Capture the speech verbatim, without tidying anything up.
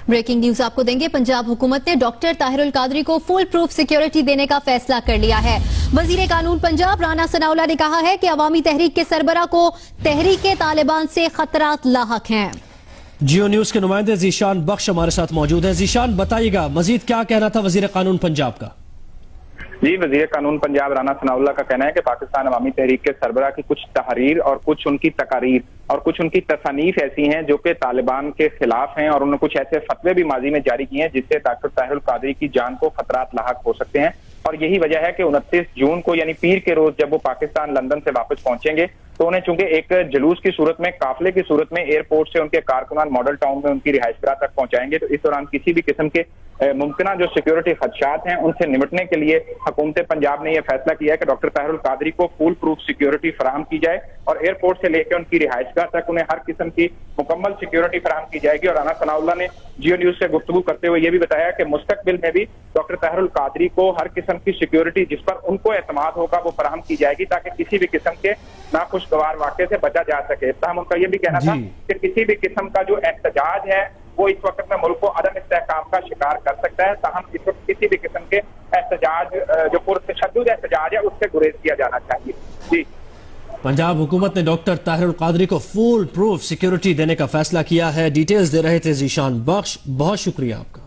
Breaking news आपको देंगे। पंजाब हुकूमत ने डॉक्टर ताहिरुल कादरी को फुल प्रूफ सिक्योरिटी देने का फैसला कर लिया है। वजीर कानून पंजाब राना सनाउल्लाह ने कहा है कि अवामी तहरीक के सरबरा को तहरीक तालिबान से खतरात लाहक हैं। जियो न्यूज के नुमाइंदे जीशान बख्श हमारे साथ मौजूद हैं। जीशान, बताइएगा मजीद क्या कहना था वजीर कानून पंजाब का? जी, वजीर कानून पंजाब राना सनाउल्लाह का कहना है कि पाकिस्तान अवामी तहरीक के सरबरा की कुछ तहरीर और कुछ उनकी तकारीर और कुछ उनकी तसनीफ ऐसी हैं जो कि तालिबान के खिलाफ हैं और उन्होंने कुछ ऐसे फतवे भी माजी में जारी किए हैं जिससे डॉक्टर ताहिरुल कादरी की जान को खतरात लाहक हो सकते हैं। और यही वजह है कि उनतीस जून को यानी पीर के रोज जब वो पाकिस्तान लंदन से वापस पहुंचेंगे तो उन्हें चूंकि एक जुलूस की सूरत में, काफिले की सूरत में एयरपोर्ट से उनके कारकुनान मॉडल टाउन में उनकी रिहाइशगाह तक पहुंचाएंगे। तो इस दौरान किसी भी किस्म के मुमकिन जो सिक्योरिटी खदशात हैं उनसे निपटने के लिए हुकूमत पंजाब ने यह फैसला किया है कि डॉक्टर ताहिरुल कादरी को फुल प्रूफ सिक्योरिटी फराहम की जाए और एयरपोर्ट से लेकर उनकी रिहाइशगाह तक उन्हें हर किस्म की मुकम्मल सिक्योरिटी फराहम की जाएगी। और राना सनाउल्लाह ने जियो न्यूज से गुफ्तगू करते हुए यह भी बताया कि मुस्तकबिल में भी डॉक्टर ताहिरुल कादरी को हर किस्म की सिक्योरिटी जिस पर उनको एतमाद होगा वो फराहम की जाएगी ताकि किसी भी किस्म के नाखुशगवार वाक़े से बचा जा सके। तहम उनका यह भी कहना था कि किसी भी किस्म का जो एहतजाज है वो इस वक्त में मुल्क को अदम इस्तेहकाम का शिकार कर सकता है। तहम इस वक्त किसी भी किस्म के एहतजाज जो पुरतशद्दुद एहतजाज है उससे गुरेज किया जाना चाहिए। जी, पंजाब हुकूमत ने डॉक्टर ताहिरुल कादरी को फुल प्रूफ सिक्योरिटी देने का फैसला किया है। डिटेल्स दे रहे थे जीशान बख्श, बहुत शुक्रिया आपका।